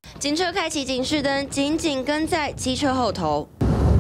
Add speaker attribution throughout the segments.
Speaker 1: 警车开启警示灯，紧紧跟在机车后头。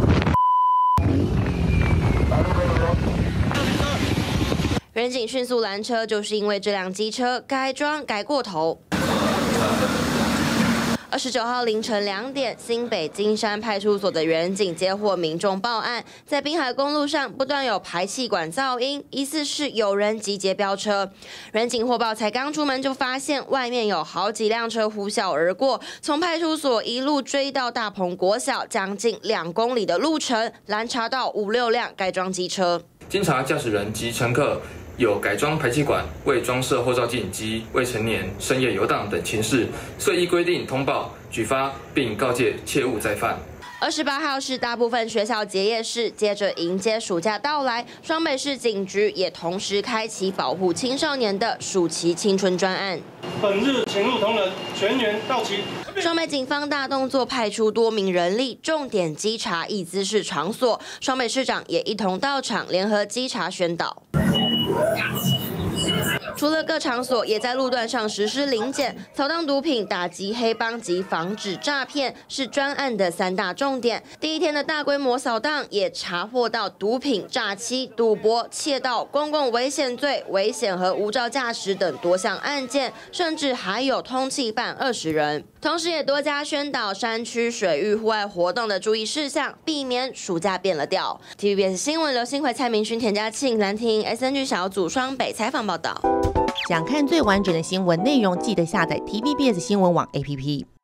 Speaker 1: 远警迅速拦车，就是因为这辆机车改装改过头。29号凌晨2点，新北金山派出所的远警接获民众报案，在滨海公路上不断有排气管噪音，疑似是有人集结飙车。远警获报才刚出门就发现外面有好几辆车呼啸而过，从派出所一路追到大鹏国小，将近2公里的路程，拦查到5、6辆改装机车。
Speaker 2: 经查驾驶人及乘客有改装排气管、未装设后照镜及未成年深夜游荡等情事，遂依规定通报、举发，并告诫切勿再犯。
Speaker 1: 28号是大部分学校结业式，接着迎接暑假到来，双北市警局也同时开启保护青少年的暑期青春专案。
Speaker 3: 本日请入同仁全员到齐。
Speaker 1: 双北警方大动作，派出多名人力，重点稽查易滋事场所。双北市长也一同到场，联合稽查宣导。除了各场所，也在路段上实施临检、扫荡毒品、打击黑帮及防止诈骗，是专案的3大重点。第一天的大规模扫荡，也查获到毒品、诈欺、赌博、窃盗、公共危险罪、危险和无照驾驶等多项案件，甚至还有通缉犯20人。同时，也多加宣导山区水域户外活动的注意事项，避免暑假变了调。TVBS 新闻刘新奎、蔡明勋、田家庆、蓝婷 SNG 小组双北采访报道。
Speaker 4: 想看最完整的新闻内容，记得下载 TVBS 新闻网 APP。